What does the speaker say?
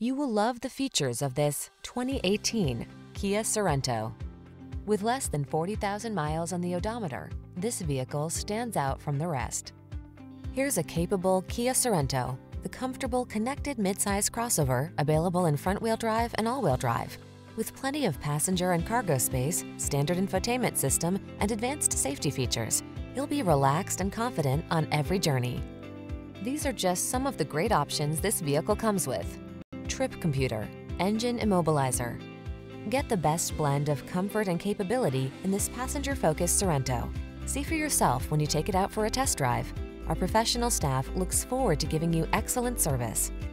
You will love the features of this 2018 Kia Sorento. With less than 40,000 miles on the odometer, this vehicle stands out from the rest. Here's a capable Kia Sorento, the comfortable, connected midsize crossover available in front-wheel drive and all-wheel drive. With plenty of passenger and cargo space, standard infotainment system, and advanced safety features, you'll be relaxed and confident on every journey. These are just some of the great options this vehicle comes with: trip computer, engine immobilizer. Get the best blend of comfort and capability in this passenger-focused Sorento. See for yourself when you take it out for a test drive. Our professional staff looks forward to giving you excellent service.